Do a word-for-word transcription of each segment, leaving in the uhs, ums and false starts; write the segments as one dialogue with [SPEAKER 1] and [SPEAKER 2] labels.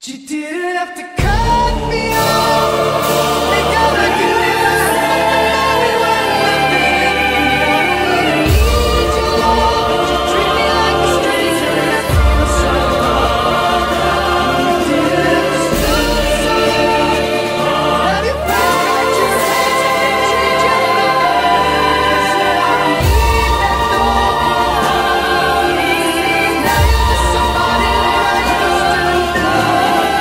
[SPEAKER 1] You didn't have to cut me off. Think I recognize somebody when nothing. I don't really need your love, but you treat me like a stranger, and I feel so wrong. You didn't have to stop aside. Have you felt like your hands can change your mind? So I don't need that thought. Now you're just somebody who I used to know.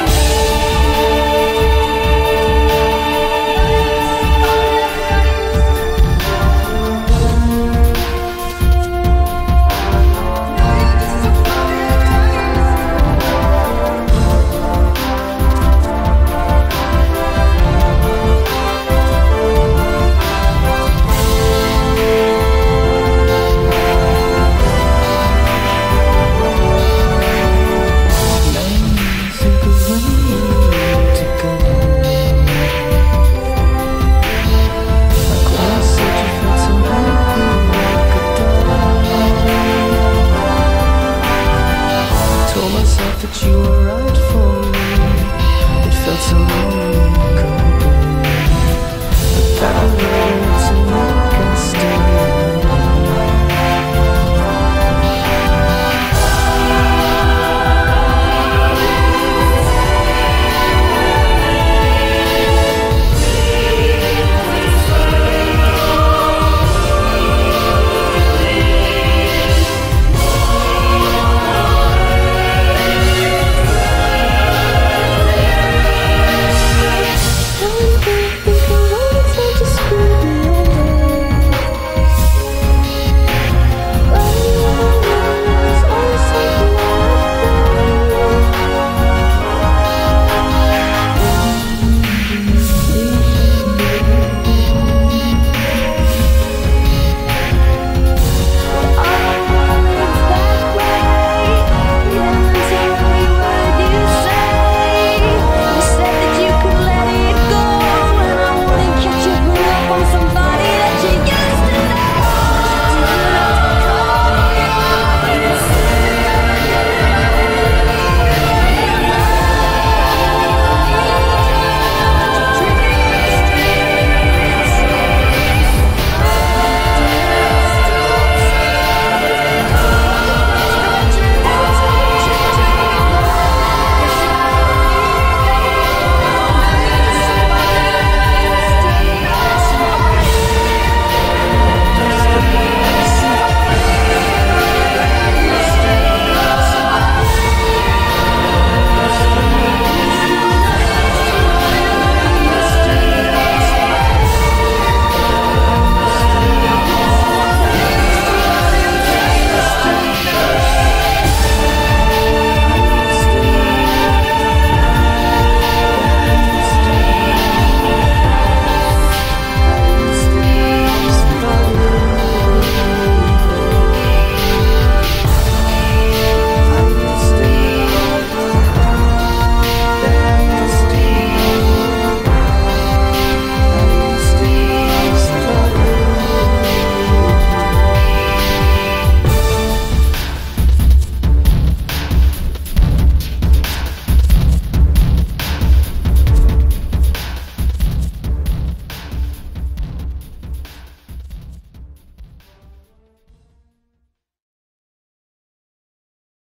[SPEAKER 1] That you were right for me. It felt so long ago, but that words and I can still